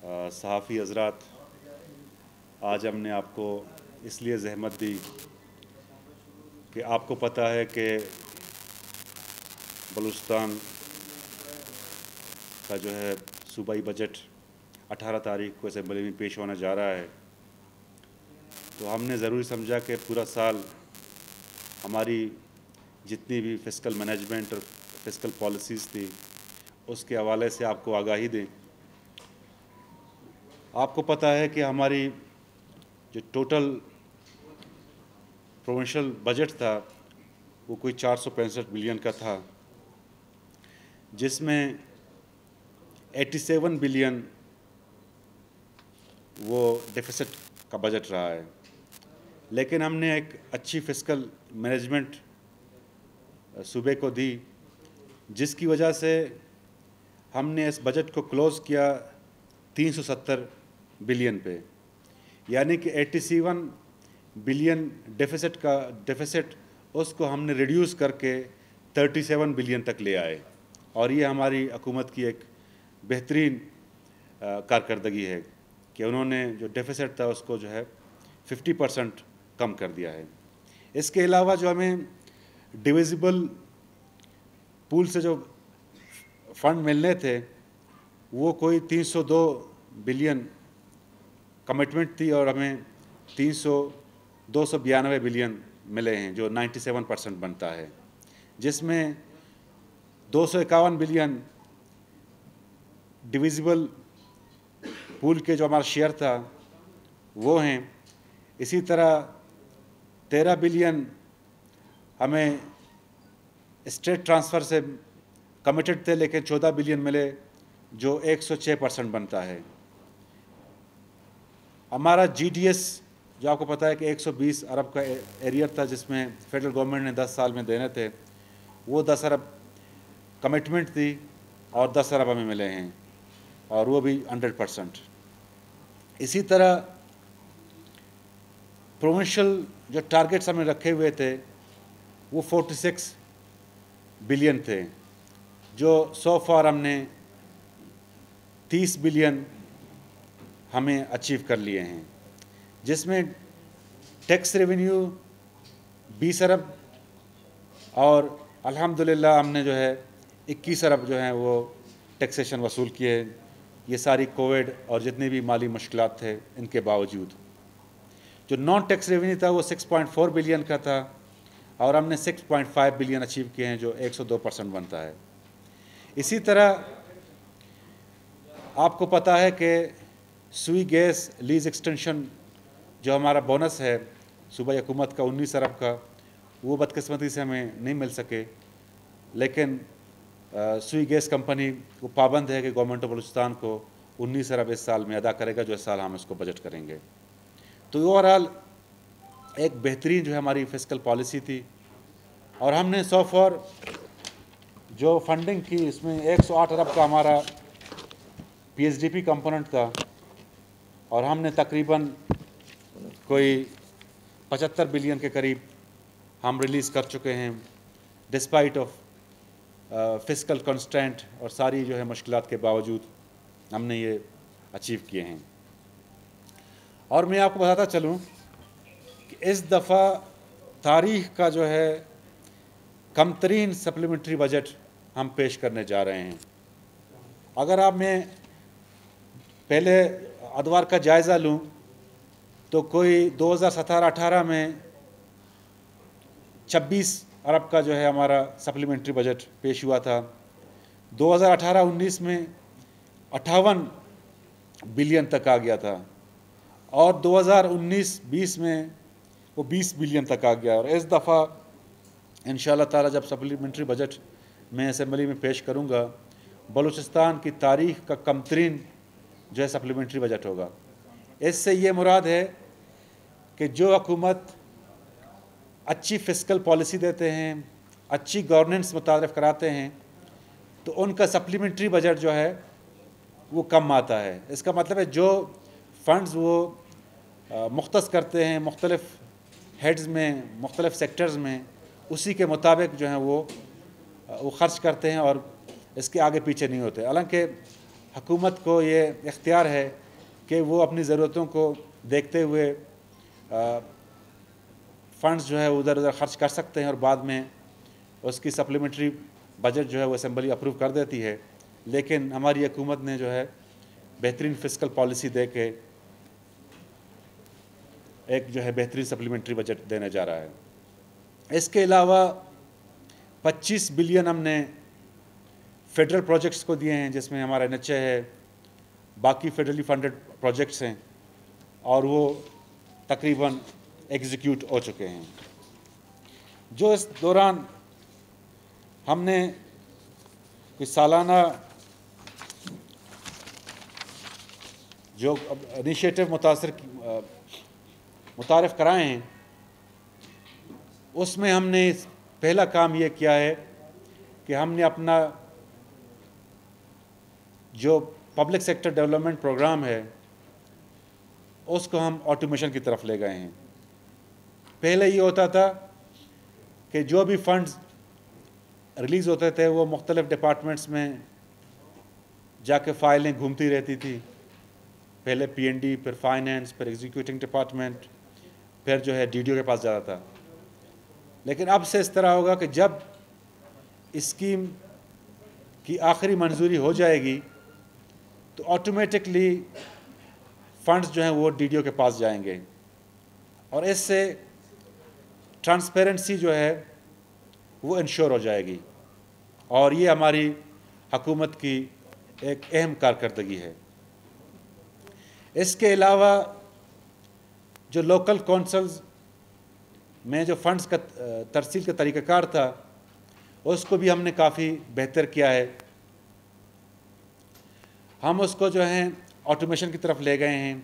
सहाफ़ी हज़रात, आज हमने आपको इसलिए ज़हमत दी कि आपको पता है कि बलूचिस्तान का जो है सूबाई बजट 18 तारीख को असेंबली में पेश होने जा रहा है। तो हमने ज़रूरी समझा कि पूरा साल हमारी जितनी भी फ़िस्कल मैनेजमेंट और फ़िस्कल पॉलिसीज़ थी उसके हवाले से आपको आगाही दें। आपको पता है कि हमारी जो टोटल प्रोविंशियल बजट था वो कोई 465 बिलियन का था, जिसमें 87 बिलियन वो डेफिसिट का बजट रहा है। लेकिन हमने एक अच्छी फ़िस्कल मैनेजमेंट सूबे को दी, जिसकी वजह से हमने इस बजट को क्लोज़ किया 370 बिलियन पे, यानी कि 87 बिलियन डेफिसिट उसको हमने रिड्यूस करके 37 बिलियन तक ले आए। और ये हमारी हुकूमत की एक बेहतरीन कारकर्दगी है कि उन्होंने जो डेफिसिट था उसको जो है 50% कम कर दिया है। इसके अलावा जो हमें डिविजिबल पूल से जो फ़ंड मिलने थे वो कोई 302 बिलियन कमिटमेंट थी और हमें 292 बिलियन मिले हैं, जो 97% बनता है, जिसमें 251 बिलियन डिविजिबल पूल के जो हमारा शेयर था वो हैं। इसी तरह 13 बिलियन हमें स्टेट ट्रांसफ़र से कमिटेड थे, लेकिन 14 बिलियन मिले, जो 106% बनता है। हमारा GDS जो आपको पता है कि 120 अरब का एरियर था, जिसमें फेडरल गवर्नमेंट ने 10 साल में देने थे, वो 10 अरब कमिटमेंट थी और 10 अरब हमें मिले हैं, और वो भी 100%। इसी तरह प्रोविंशियल जो टारगेट्स हमने रखे हुए थे वो 46 बिलियन थे, जो सो फार हमने 30 बिलियन हमें अचीव कर लिए हैं, जिसमें टैक्स रेवेन्यू 20 अरब और अल्हम्दुलिल्लाह हमने जो है 21 अरब जो हैं वो टैक्सेशन वसूल किए। ये सारी कोविड और जितने भी माली मुश्किलात थे इनके बावजूद। जो नॉन टैक्स रेवेन्यू था वो 6.4 बिलियन का था और हमने 6.5 बिलियन अचीव किए हैं, जो 102% बनता है। इसी तरह आपको पता है कि सुई गैस लीज एक्सटेंशन जो हमारा बोनस है सूबाई हुकूमत का 19 अरब का, वो बदकिस्मती से हमें नहीं मिल सके, लेकिन सुई गैस कंपनी को पाबंद है कि गवर्नमेंट ऑफ बलूचिस्तान को 19 अरब इस साल में अदा करेगा, जो इस साल हम इसको बजट करेंगे। तो ओवरऑल एक बेहतरीन जो है हमारी फ़िस्कल पॉलिसी थी। और हमने सो फॉर जो फंडिंग की, इसमें 108 अरब का हमारा PSDP कंपोनेंट था और हमने तकरीबन कोई 75 बिलियन के करीब हम रिलीज़ कर चुके हैं, डिस्पाइट ऑफ फ़िस्कल कंस्ट्रेंट और सारी जो है मुश्किलात के बावजूद हमने ये अचीव किए हैं। और मैं आपको बताता चलूँ कि इस दफ़ा तारीख़ का जो है कम तरीन सप्लीमेंट्री बजट हम पेश करने जा रहे हैं। अगर आप मैं पहले अदवार का जायज़ा लूँ तो कोई 2017-18 में 26 अरब का जो है हमारा सप्लीमेंट्री बजट पेश हुआ था। 2018-19 में 58 बिलियन तक आ गया था और 2019-20 में वो 20 बिलियन तक आ गया। और इस दफ़ा इंशाअल्लाह ताला जब सप्लीमेंट्री बजट मैं असेंबली में पेश करूँगा, बलूचिस्तान की तारीख़ का कम तरीन जो है सप्लीमेंट्री बजट होगा। इससे ये मुराद है कि जो हुकूमत अच्छी फ़िस्कल पॉलिसी देते हैं, अच्छी गवर्नेंस मुतारिफ़ कराते हैं, तो उनका सप्लीमेंट्री बजट जो है वो कम आता है। इसका मतलब है जो फ़ंड्स वो मुख्तस करते हैं मुख्तलिफ़ हेड्स में, मुख्तलिफ़ सेक्टर्स में, उसी के मुताबिक जो है वो ख़र्च करते हैं और इसके आगे पीछे नहीं होते। हालांकि हुकूमत को ये इख्तियार है कि वो अपनी ज़रूरतों को देखते हुए फ़ंड्स जो है उधर उधर ख़र्च कर सकते हैं और बाद में उसकी सप्लीमेंट्री बजट जो है वो असेंबली अप्रूव कर देती है। लेकिन हमारी हुकूमत ने जो है बेहतरीन फ़िस्कल पॉलिसी दे के एक जो है बेहतरीन सप्लीमेंट्री बजट देने जा रहा है। इसके अलावा 25 बिलियन हमने फेडरल प्रोजेक्ट्स को दिए हैं, जिसमें हमारा NHA है, बाकी फेडरली फंडेड प्रोजेक्ट्स हैं और वो तकरीबन एग्जीक्यूट हो चुके हैं। जो इस दौरान हमने कोई सालाना जो इनिशिएटिव मुतारिफ कराए हैं, उसमें हमने पहला काम ये किया है कि हमने अपना जो पब्लिक सेक्टर डेवलपमेंट प्रोग्राम है उसको हम ऑटोमेशन की तरफ ले गए हैं। पहले ये होता था कि जो भी फंड्स रिलीज़ होते थे वो मुख्तलिफ़ डिपार्टमेंट्स में जाके फ़ाइलें घूमती रहती थी, पहले PND, फिर फाइनेंस, फिर एग्जीक्यूटिंग डिपार्टमेंट, फिर जो है DDO के पास जाता था। लेकिन अब से इस तरह होगा कि जब स्कीम की आखिरी मंजूरी हो जाएगी तो ऑटोमेटिकली फंड्स जो हैं वो DDO के पास जाएंगे और इससे ट्रांसपेरेंसी जो है वो इंश्योर हो जाएगी और ये हमारी हुकूमत की एक अहम कारकर्दगी है। इसके अलावा जो लोकल कौंसल्स में जो फंड्स का तरसील का तरीक़ाकार था उसको भी हमने काफ़ी बेहतर किया है। हम उसको जो है ऑटोमेशन की तरफ ले गए हैं।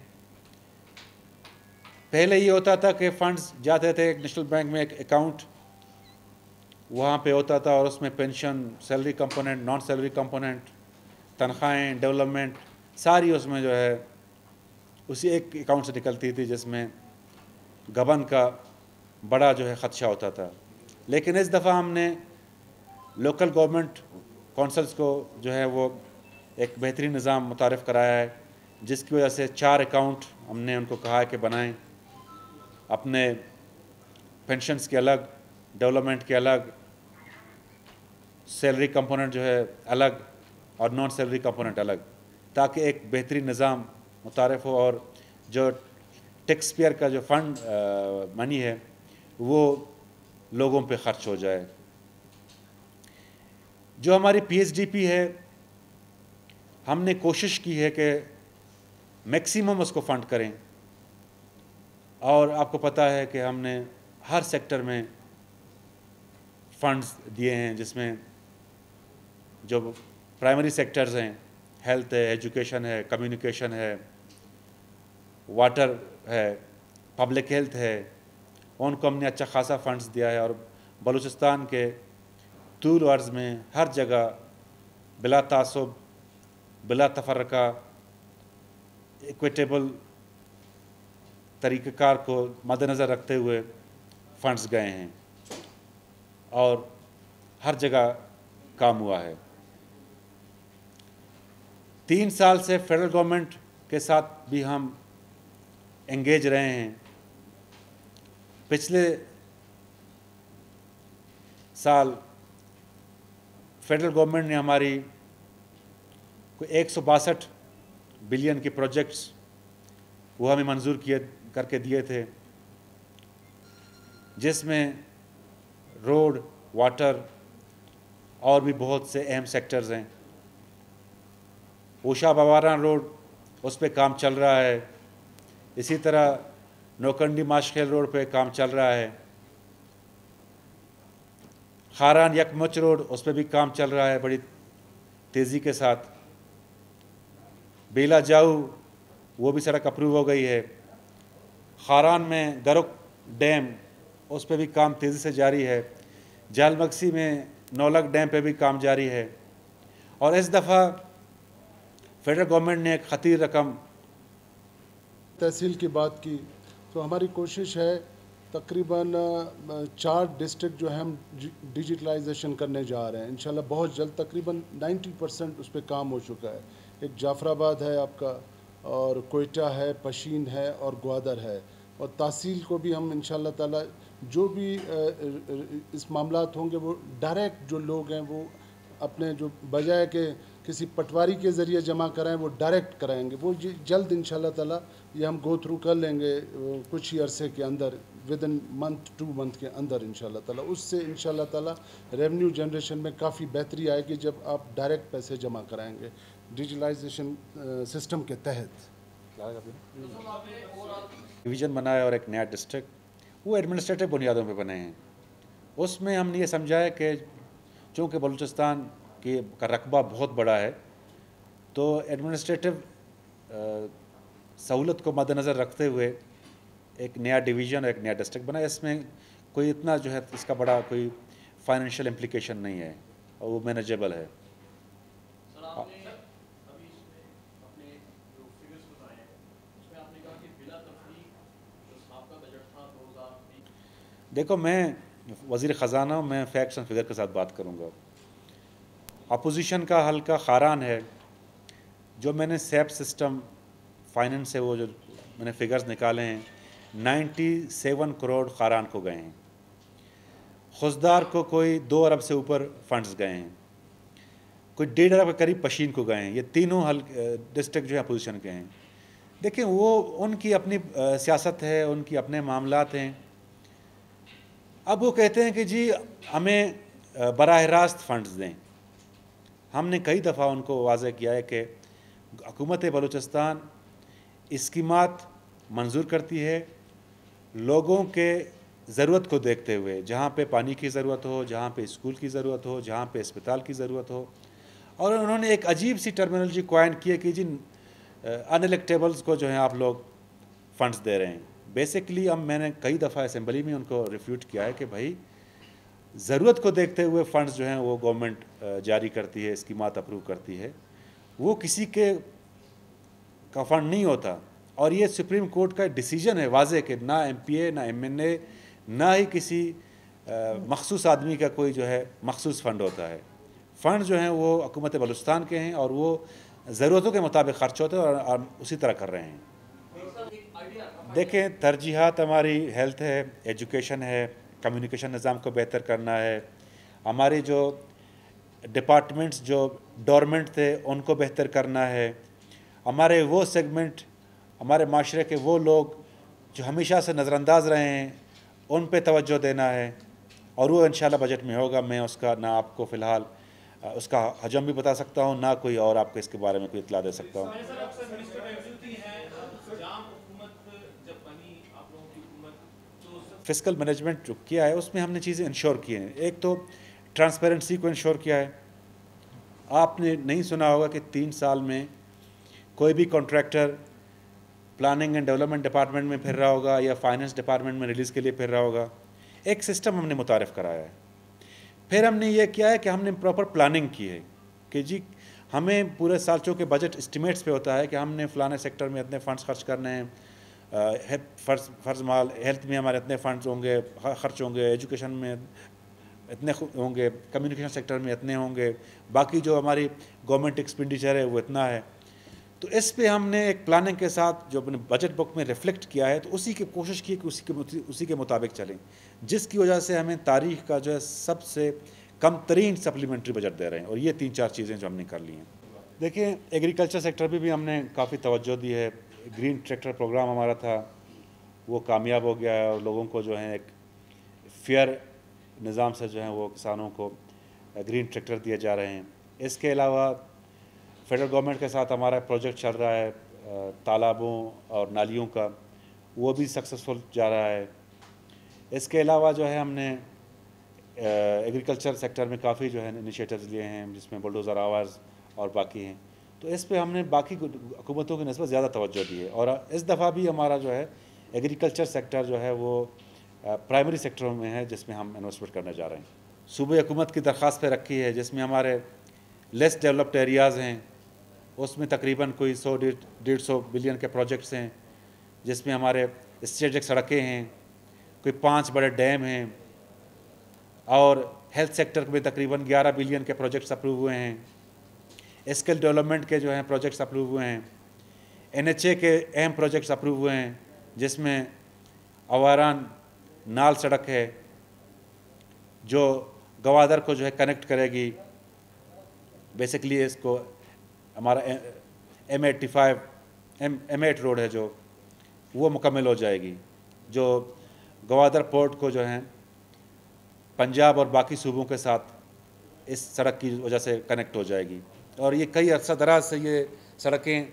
पहले ये होता था कि फ़ंड्स जाते थे नेशनल बैंक में, एक अकाउंट वहाँ पे होता था और उसमें pension, salary component, non salary component, तनख्वाहें, डेवलपमेंट सारी उसमें जो है उसी एक अकाउंट से निकलती थी, जिसमें गबन का बड़ा जो है ख़दशा होता था। लेकिन इस दफ़ा हमने लोकल गवर्नमेंट कौंसल्स को जो है वो एक बेहतरीन निज़ाम मुतारिफ़ कराया है, जिसकी वजह से 4 अकाउंट हमने उनको कहा है कि बनाएं, अपने पेंशन्स के अलग, डेवलपमेंट के अलग, सैलरी कंपोनेंट जो है अलग और नॉन सैलरी कंपोनेंट अलग, ताकि एक बेहतरीन निज़ाम मुतारिफ़ हो और जो टैक्स पेयर का जो फ़ंड मनी है वो लोगों पे ख़र्च हो जाए। जो हमारी PSDP है, हमने कोशिश की है कि मैक्सिमम उसको फ़ंड करें और आपको पता है कि हमने हर सेक्टर में फ़ंड्स दिए हैं, जिसमें जो प्राइमरी सेक्टर्स हैं, हेल्थ है, एजुकेशन है, कम्युनिकेशन है, वाटर है, पब्लिक हेल्थ है, उनको हमने अच्छा खासा फंड्स दिया है। और बलूचिस्तान के तूल अर्ज़ में हर जगह बिला तासुब, बिला तफर्रका, इक्विटेबल तरीक़ाकार को मद्देनज़र रखते हुए फंड्स गए हैं और हर जगह काम हुआ है। 3 साल से फेडरल गवर्नमेंट के साथ भी हम एंगेज रहे हैं। पिछले साल फेडरल गवर्नमेंट ने हमारी कोई 162 बिलियन के प्रोजेक्ट्स वो हमें मंजूर करके दिए थे, जिसमें रोड, वाटर और भी बहुत से अहम सेक्टर्स हैं। ऊषा बवारान रोड, उस पर काम चल रहा है। इसी तरह नौकंडी माशखेल रोड पे काम चल रहा है। खारान यकमुच रोड, उस पर भी काम चल रहा है बड़ी तेज़ी के साथ। बेला जाऊ, वो भी सड़क अप्रूव हो गई है। खारान में गरुक डैम, उस पर भी काम तेज़ी से जारी है। जालमगसी में नौलक डैम पे भी काम जारी है। और इस दफ़ा फेडरल गवर्नमेंट ने एक खतीर रकम तहसील की बात की, तो हमारी कोशिश है तकरीबन 4 डिस्ट्रिक्ट जो है हम डिजिटलाइजेशन करने जा रहे हैं इंशाल्लाह बहुत जल्द। तकरीबन 90% उस पर काम हो चुका है। एक जाफराबाद है आपका, और कोयटा है, पशीन है और ग्वादर है। और तहसील को भी हम इंशाल्लाह ताला जो भी इस मामलात होंगे वो डायरेक्ट जो लोग हैं वो अपने जो बजाय के किसी पटवारी के ज़रिए जमा कराएं वो डायरेक्ट कराएंगे। वो जल्द इंशाल्लाह ताला ये हम गो थ्रू कर लेंगे कुछ ही अरसे के अंदर, विद इन मंथ 2 मंथ के अंदर इंशाल्लाह ताला। उससे इंशाल्लाह ताला रेवेन्यू जनरेशन में काफ़ी बेहतरी आएगी जब आप डायरेक्ट पैसे जमा कराएंगे डिजिटलाइजेशन सिस्टम के तहत। डिवीज़न बनाया और एक नया डिस्ट्रिक्ट, वो एडमिनिस्ट्रेटिव बुनियादों पे बने हैं। उसमें हमने ये समझा है कि चूँकि बलूचिस्तान का रकबा बहुत बड़ा है, तो एडमिनिस्ट्रेटिव सहूलत को मद्देनज़र रखते हुए एक नया डिवीज़न और एक नया डिस्ट्रिक्ट बना। इसमें कोई इतना जो है इसका बड़ा कोई फाइनेंशियल इम्प्लिकेशन नहीं है और वो मैनेजेबल है। देखो, मैं वज़ीर ख़जाना, मैं फैक्ट्स एंड फिगर के साथ बात करूँगा। अपोजिशन का हल्का खारान है। जो मैंने सैप सिस्टम फाइनेंस से वो जो मैंने फिगर्स निकाले हैं, 97 करोड़ खारान को गए हैं। खुशदार को कोई 2 अरब से ऊपर फंड्स गए हैं, कोई 1.5 अरब के करीब पशीन को गए हैं। ये तीनों डिस्ट्रिक्ट जो है अपोजिशन के हैं। देखिए, वो उनकी अपनी सियासत है, उनकी अपने मामलात हैं। अब वो कहते हैं कि जी हमें बराह रास्त फ़ंड्स दें। हमने कई दफ़ा उनको वाज़ेह किया है कि हुकूमत बलूचिस्तान स्कीमात मंजूर करती है लोगों के ज़रूरत को देखते हुए, जहाँ पे पानी की ज़रूरत हो, जहाँ पे स्कूल की ज़रूरत हो, जहाँ पे अस्पताल की ज़रूरत हो। और उन्होंने एक अजीब सी टर्मिनोलॉजी क्वाइन की है कि जिन अनइलेक्टेबल्स को जो है आप लोग फ़ंड्स दे रहे हैं। बेसिकली अब मैंने कई दफ़ा असेंबली में उनको रिफ्यूट किया है कि भाई ज़रूरत को देखते हुए फ़ंड्स जो हैं वो गवर्नमेंट जारी करती है, स्कीमात अप्रूव करती है, वो किसी के का फ़ंड नहीं होता। और ये सुप्रीम कोर्ट का डिसीजन है वाज़े कि ना MPA ना MNA ना ही किसी मखसूस आदमी का कोई जो है मखसूस फ़ंड होता है। फ़ंड जो हैं वो हुकूमत बलूचिस्तान के हैं और वो ज़रूरतों के मुताबिक खर्च होते हैं और उसी तरह कर रहे हैं। देखें, तरजीहात हमारी हेल्थ है, एजुकेशन है, कम्युनिकेशन निज़ाम को बेहतर करना है, हमारे जो डिपार्टमेंट्स जो डोरमेंट थे उनको बेहतर करना है, हमारे वो सेगमेंट, हमारे माशरे के वो लोग जो हमेशा से नज़रअंदाज रहे हैं उन पे तवज्जो देना है। और वो इंशाल्लाह बजट में होगा। मैं उसका ना आपको फ़िलहाल उसका हजम भी बता सकता हूँ, ना कोई और आपको इसके बारे में कोई इतला दे सकता हूँ। फिस्कल मैनेजमेंट जो किया है उसमें हमने चीज़ें इंश्योर की हैं। एक तो ट्रांसपेरेंसी को इंश्योर किया है। आपने नहीं सुना होगा कि 3 साल में कोई भी contractor planning and development department में फिर रहा होगा या फाइनेंस डिपार्टमेंट में रिलीज़ के लिए फिर रहा होगा। एक सिस्टम हमने मुतारिफ़ कराया है। फिर हमने ये किया है कि हमने प्रॉपर प्लानिंग की है कि जी हमें पूरे साल, चूँकि बजट एस्टिमेट्स पे होता है कि हमने फ़लाने सेक्टर में इतने फ़ंड्स खर्च करने हैं, फ़र्ज़ माल हेल्थ में हमारे इतने फ़ंड्स होंगे, खर्च होंगे, एजुकेशन में इतने होंगे, कम्युनिकेशन सेक्टर में इतने होंगे, बाकी जो हमारी गवर्नमेंट एक्सपेंडिचर है वो इतना है। तो इस पे हमने एक प्लानिंग के साथ जो अपने बजट बुक में रिफ्लेक्ट किया है, तो उसी की कोशिश की कि उसी के मुताबिक चलें, जिसकी वजह से हमें तारीख़ का जो है सबसे कम तरीन सप्लीमेंट्री बजट दे रहे हैं। और ये 3-4 चीज़ें जो हमने कर ली हैं। देखिए, एग्रीकल्चर सेक्टर भी हमने काफ़ी तवज्जो दी है। ग्रीन ट्रैक्टर प्रोग्राम हमारा था, वो कामयाब हो गया है और लोगों को जो है एक फेयर निज़ाम से जो है वो किसानों को ग्रीन ट्रैक्टर दिए जा रहे हैं। इसके अलावा फेडरल गवर्नमेंट के साथ हमारा प्रोजेक्ट चल रहा है तालाबों और नालियों का, वो भी सक्सेसफुल जा रहा है। इसके अलावा जो है हमने एग्रीकल्चर सेक्टर में काफ़ी जो है इनिशिएटिव्स लिए हैं, जिसमें बुलडोज़र आवर्स और बाकी हैं। तो इस पे हमने बाकी हुकूमतों की निस्बत ज़्यादा तवज्जो दी है। और इस दफ़ा भी हमारा जो है एग्रीकल्चर सेक्टर जो है वो प्राइमरी सेक्टरों में है जिसमें हम इन्वेस्टमेंट करने जा रहे हैं। सूबे हुकूमत की दरख्वास्त पे रखी है, जिसमें हमारे लेस डेवलप्ड एरियाज़ हैं, उसमें तकरीबन कोई 100-150 बिलियन के प्रोजेक्ट्स हैं, जिसमें हमारे स्ट्रेटेजिक सड़कें हैं, कोई 5 बड़े डैम हैं और हेल्थ सेक्टर में तकरीबन 11 बिलियन के प्रोजेक्ट्स अप्रूव हुए हैं। स्किल डेवलपमेंट के जो हैं प्रोजेक्ट्स अप्रूव हुए हैं, NHA के अहम प्रोजेक्ट्स अप्रूव हुए हैं, जिसमें अवारान नाल सड़क है जो गवादर को जो है कनेक्ट करेगी। बेसिकली इसको हमारा M8 रोड है जो वो मुकम्मल हो जाएगी, जो गवादर पोर्ट को जो है पंजाब और बाकी सूबों के साथ इस सड़क की वजह से कनेक्ट हो जाएगी। और ये कई अरसा दराज से ये सड़कें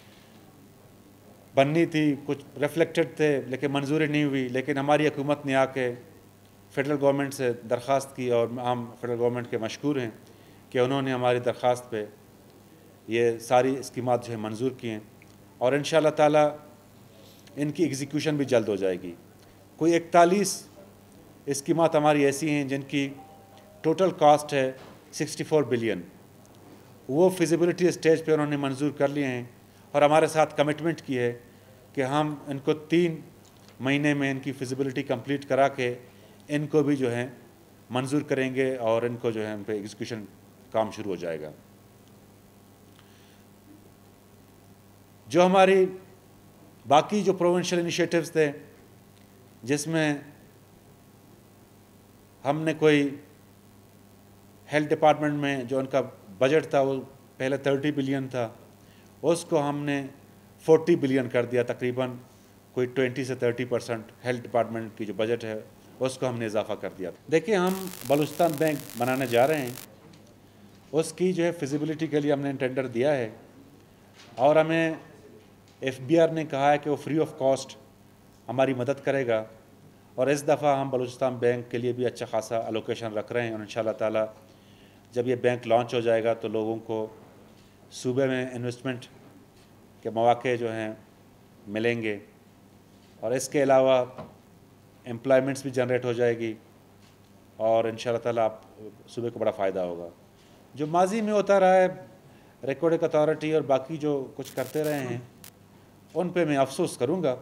बननी थी, कुछ रिफ्लेक्टेड थे लेकिन मंजूरी नहीं हुई, लेकिन हमारी हुकूमत ने आके फेडरल गवर्नमेंट से दरख्वास्त की और हम फेडरल गवर्नमेंट के मशकूर हैं कि उन्होंने हमारी दरख्वास्त पे ये सारी स्कीमात जो है मंजूर की हैं और इंशाअल्लाह ताला इनकी एग्जीक्यूशन भी जल्द हो जाएगी। कोई 41 स्कीमात हमारी ऐसी हैं जिनकी टोटल कॉस्ट है 64 बिलियन। वो फिजिबिलिटी स्टेज पे उन्होंने मंजूर कर लिए हैं और हमारे साथ कमिटमेंट की है कि हम इनको 3 महीने में इनकी फिजिबिलिटी कंप्लीट करा के इनको भी जो है मंजूर करेंगे और इनको जो है उन पर एग्जीक्यूशन काम शुरू हो जाएगा। जो हमारी बाकी जो प्रोविंशियल इनिशिएटिव्स थे, जिसमें हमने कोई हेल्थ डिपार्टमेंट में जो उनका बजट था वो पहले 30 बिलियन था, उसको हमने 40 बिलियन कर दिया। तकरीबन कोई 20 से 30% हेल्थ डिपार्टमेंट की जो बजट है उसको हमने इजाफा कर दिया। देखिए, हम बलूचिस्तान बैंक बनाने जा रहे हैं, उसकी जो है फिजिबिलिटी के लिए हमने टेंडर दिया है और हमें FBR ने कहा है कि वो फ्री ऑफ कॉस्ट हमारी मदद करेगा और इस दफ़ा हम बलूचिस्तान बैंक के लिए भी अच्छा खासा अलोकेशन रख रहे हैं और इंशाअल्लाह ताला जब ये बैंक लॉन्च हो जाएगा तो लोगों को सूबे में इन्वेस्टमेंट के मौके जो हैं मिलेंगे और इसके अलावा एम्प्लॉयमेंट्स भी जनरेट हो जाएगी और इंशाअल्लाह ताला आप सूबे को बड़ा फ़ायदा होगा। जो माजी में होता रहा है, रिकॉर्डिंग अथॉरिटी और बाकी जो कुछ करते रहे हैं उन पे मैं अफसोस करूँगा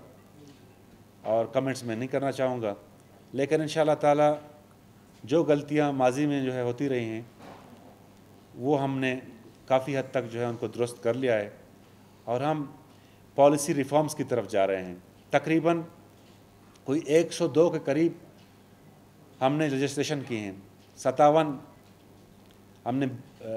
और कमेंट्स में नहीं करना चाहूँगा, लेकिन इंशाअल्लाह ताला जो गलतियाँ माजी में जो है होती रही हैं वो हमने काफ़ी हद तक जो है उनको दुरुस्त कर लिया है और हम पॉलिसी रिफॉर्म्स की तरफ जा रहे हैं। तकरीबन कोई 102 के करीब हमने रजिस्ट्रेशन किए हैं, 57 हमने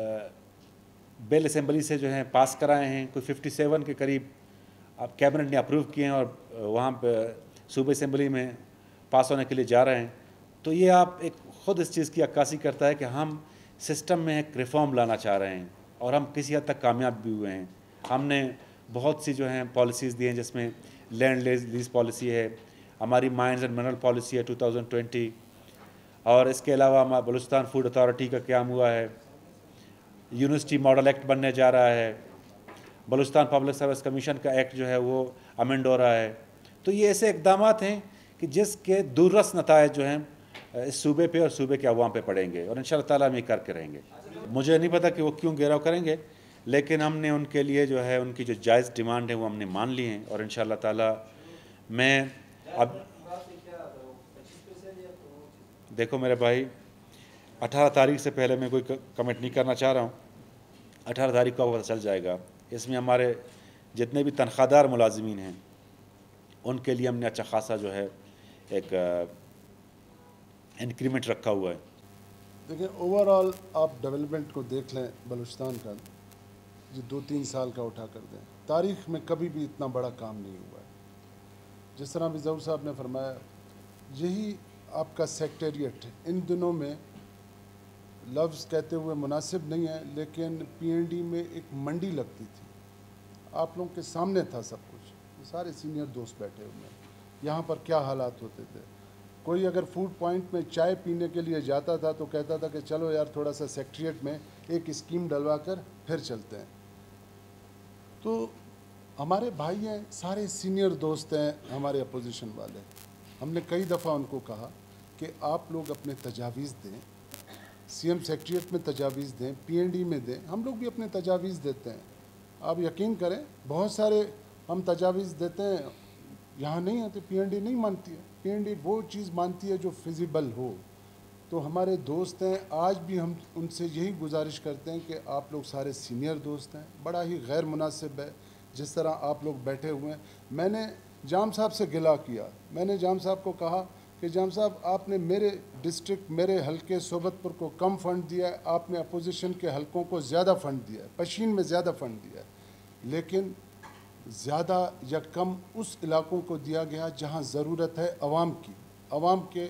बिल असेंबली से जो है पास कराए हैं, कोई 57 के करीब अब कैबिनेट ने अप्रूव किए हैं और वहाँ पर सूबे असेंबली में पास होने के लिए जा रहे हैं। तो ये आप एक ख़ुद इस चीज़ की अक्कासी करता है कि हम सिस्टम में एक रिफ़ॉर्म लाना चाह रहे हैं और हम किसी हद तक कामयाब भी हुए हैं। हमने बहुत सी जो हैं पॉलिसीज़ दी हैं, जिसमें लैंड लीज पॉलिसी है, हमारी माइंस एंड मिनरल पॉलिसी है 2020 और इसके अलावा हमारा बलूचिस्तान फूड अथॉरिटी का क़याम हुआ है, यूनिवर्सिटी मॉडल एक्ट बनने जा रहा है, बलूचिस्तान पब्लिक सर्विस कमीशन का एक्ट जो है वो अमेंड हो रहा है। तो ये ऐसे इकदाम हैं कि जिसके दूररस नतायज जो हैं इस सूबे पे और सूबे के अवाम पे पड़ेंगे और इंशाअल्लाह ताला हम ये करके रहेंगे। मुझे नहीं पता कि वो क्यों घेराव करेंगे, लेकिन हमने उनके लिए जो है उनकी जो जायज़ डिमांड है वो हमने मान ली हैं और इंशाअल्लाह ताला मैं अब देखो मेरे भाई, 18 तारीख से पहले मैं कोई कमेंट नहीं करना चाह रहा हूँ। 18 तारीख को पता चल जाएगा। इसमें हमारे जितने भी तनख्वाहदार मुलाजिमीन हैं उनके लिए हमने अच्छा खासा जो है एक इंक्रीमेंट रखा हुआ है। देखिए, ओवरऑल आप डेवलपमेंट को देख लें बलूचिस्तान का, जो 2-3 साल का उठा कर दें, तारीख़ में कभी भी इतना बड़ा काम नहीं हुआ है। जिस तरह अभी ज़ऊर साहब ने फरमाया, यही आपका सेक्रेटेरिएट इन दिनों में लफ्ज़ कहते हुए मुनासिब नहीं है, लेकिन PND में एक मंडी लगती थी, आप लोगों के सामने था सब कुछ, सारे सीनियर दोस्त बैठे हुए हैं। यहाँ पर क्या हालात होते थे, कोई अगर फूड पॉइंट में चाय पीने के लिए जाता था तो कहता था कि चलो यार थोड़ा सा सेक्रेटेरिएट में एक स्कीम डलवा कर फिर चलते हैं। तो हमारे भाई हैं, सारे सीनियर दोस्त हैं हमारे अपोजिशन वाले। हमने कई दफ़ा उनको कहा कि आप लोग अपने तजावीज़ दें, CM सेक्रेटेरिएट में तजावीज़ दें, PND में दें, हम लोग भी अपने तजावीज़ देते हैं। आप यकीन करें, बहुत सारे हम तजावीज़ देते हैं, यहाँ नहीं आते, PND नहीं मानती है। PND वो चीज़ मानती है जो फिजिबल हो, तो हमारे दोस्त हैं, आज भी हम उनसे यही गुजारिश करते हैं कि आप लोग सारे सीनियर दोस्त हैं, बड़ा ही गैर मुनासिब है जिस तरह आप लोग बैठे हुए हैं। मैंने जाम साहब से गिला किया, मैंने जाम साहब को कहा कि जाम साहब आपने मेरे डिस्ट्रिक्ट, मेरे हलके सोबतपुर को कम फ़ंड दिया है, आपने अपोजिशन के हलकों को ज़्यादा फ़ंड दिया है, पशीन में ज़्यादा फ़ंड दिया है, लेकिन ज़्यादा या कम उस इलाकों को दिया गया जहां ज़रूरत है आवाम की, आवाम के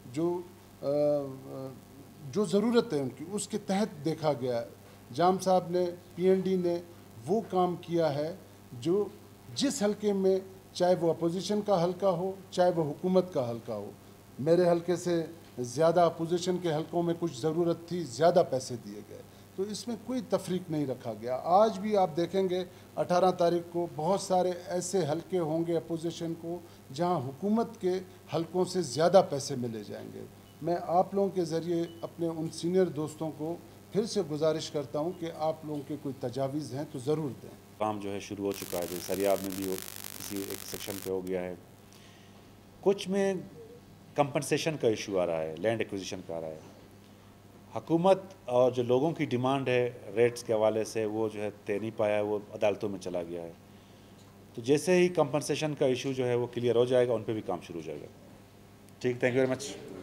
जो ज़रूरत है उनकी, उसके तहत देखा गया है। जाम साहब ने, पीएनडी ने वो काम किया है जो जिस हलके में, चाहे वो अपोजिशन का हलका हो चाहे वो हुकूमत का हलका हो, मेरे हलके से ज़्यादा अपोजिशन के हलकों में कुछ ज़रूरत थी, ज़्यादा पैसे दिए गए, तो इसमें कोई तफरीक नहीं रखा गया। आज भी आप देखेंगे 18 तारीख को बहुत सारे ऐसे हलके होंगे अपोजिशन को जहां हुकूमत के हलकों से ज़्यादा पैसे मिले जाएंगे। मैं आप लोगों के ज़रिए अपने उन सीनियर दोस्तों को फिर से गुजारिश करता हूं कि आप लोगों के कोई तजावीज़ हैं तो ज़रूर दें। काम जो है शुरू हो चुका है, जैसे सरियाब में भी किसी एक सेक्शन पे हो गया है, कुछ में कंपनसेशन का इशू आ रहा है, लैंड एक्विजिशन का आ रहा है। हुकूमत और जो लोगों की डिमांड है रेट्स के हवाले से, वो जो है तय नहीं पाया है, वो अदालतों में चला गया है। तो जैसे ही कंपनसेशन का इशू जो है वो क्लियर हो जाएगा, उन पे भी काम शुरू हो जाएगा। ठीक, थैंक यू वेरी मच।